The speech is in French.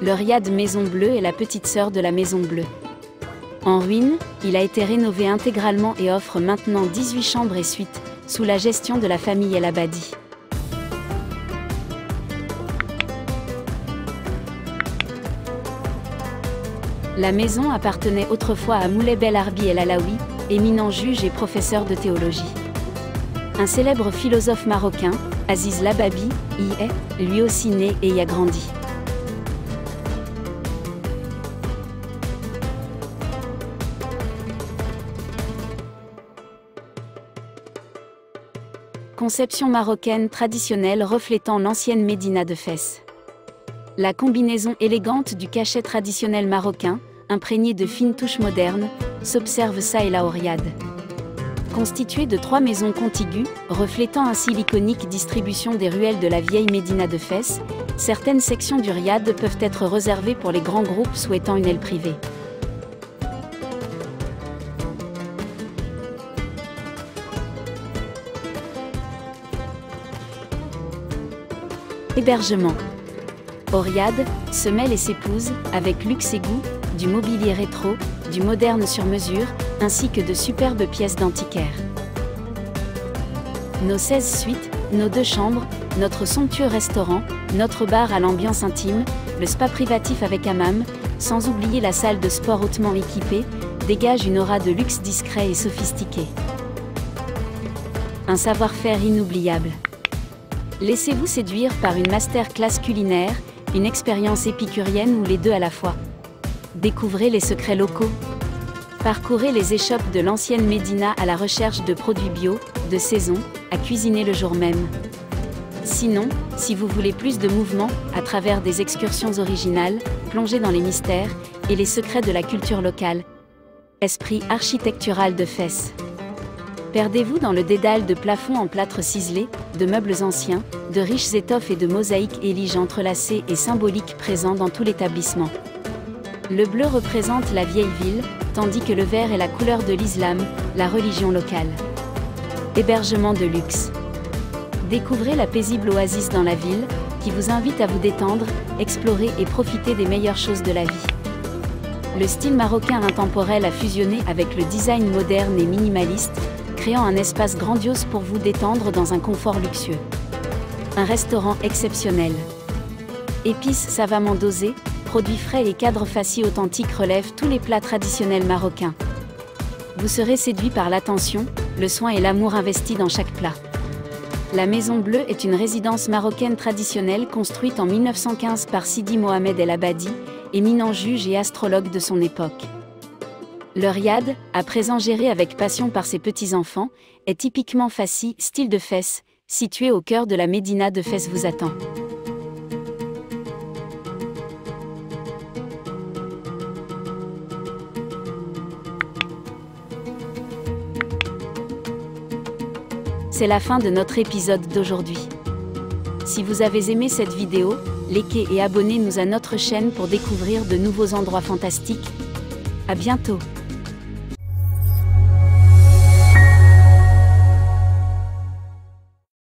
Le riad Maison Bleue est la petite sœur de la Maison Bleue. En ruine, il a été rénové intégralement et offre maintenant 18 chambres et suites, sous la gestion de la famille El Abadi. La maison appartenait autrefois à Moulay Bel Arbi El Alaoui, éminent juge et professeur de théologie. Un célèbre philosophe marocain, Aziz Lababi, y est, lui aussi né et y a grandi. Conception marocaine traditionnelle reflétant l'ancienne médina de Fès. La combinaison élégante du cachet traditionnel marocain, imprégné de fines touches modernes, s'observe ça et là au riad. Constituée de 3 maisons contiguës, reflétant ainsi l'iconique distribution des ruelles de la vieille médina de Fès, certaines sections du riad peuvent être réservées pour les grands groupes souhaitant une aile privée. Hébergement. Au riad, se mêlent et s'épousent, avec luxe et goût, du mobilier rétro, du moderne sur mesure, ainsi que de superbes pièces d'antiquaire. Nos 16 suites, nos 2 chambres, notre somptueux restaurant, notre bar à l'ambiance intime, le spa privatif avec hammam, sans oublier la salle de sport hautement équipée, dégagent une aura de luxe discret et sophistiqué. Un savoir-faire inoubliable. Laissez-vous séduire par une masterclass culinaire, une expérience épicurienne ou les deux à la fois. Découvrez les secrets locaux. Parcourez les échoppes de l'ancienne Médina à la recherche de produits bio, de saison, à cuisiner le jour même. Sinon, si vous voulez plus de mouvement, à travers des excursions originales, plongez dans les mystères et les secrets de la culture locale. Esprit architectural de Fès. Perdez-vous dans le dédale de plafonds en plâtre ciselé, de meubles anciens, de riches étoffes et de mosaïques éliges entrelacées et symboliques présents dans tout l'établissement. Le bleu représente la vieille ville, tandis que le vert est la couleur de l'islam, la religion locale. Hébergement de luxe. Découvrez la paisible oasis dans la ville, qui vous invite à vous détendre, explorer et profiter des meilleures choses de la vie. Le style marocain intemporel a fusionné avec le design moderne et minimaliste, créant un espace grandiose pour vous détendre dans un confort luxueux. Un restaurant exceptionnel. Épices savamment dosées, produits frais et cadres faciès authentiques relèvent tous les plats traditionnels marocains. Vous serez séduit par l'attention, le soin et l'amour investis dans chaque plat. La Maison Bleue est une résidence marocaine traditionnelle construite en 1915 par Sidi Mohamed El Abadi, éminent juge et astrologue de son époque. Le riad, à présent géré avec passion par ses petits-enfants, est typiquement fassi, style de Fès, situé au cœur de la médina de Fès vous attend. C'est la fin de notre épisode d'aujourd'hui. Si vous avez aimé cette vidéo, likez et abonnez-nous à notre chaîne pour découvrir de nouveaux endroits fantastiques. À bientôt!